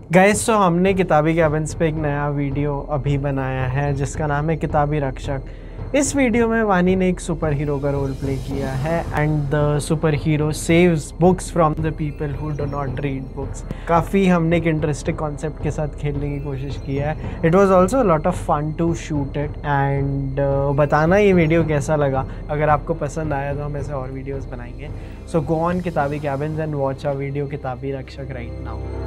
Guys तो हमने किताबी कैबिन्स पे एक नया वीडियो अभी बनाया है जिसका नाम है किताबी रक्षक। इस वीडियो में वानी ने एक सुपर हीरो का रोल प्ले किया है and the superhero saves books from the people who do not read books. काफ़ी हमने एक इंटरेस्टिंग कॉन्सेप्ट के साथ खेलने की कोशिश की है। It was also lot of fun to shoot it and बताना ये वीडियो कैसा लगा। अगर आपको पसंद आया तो हम ऐसे और वीडियोज़ बनाएंगे। So go on Kitabi cabins and watch a video Kitabi Rakshak right now.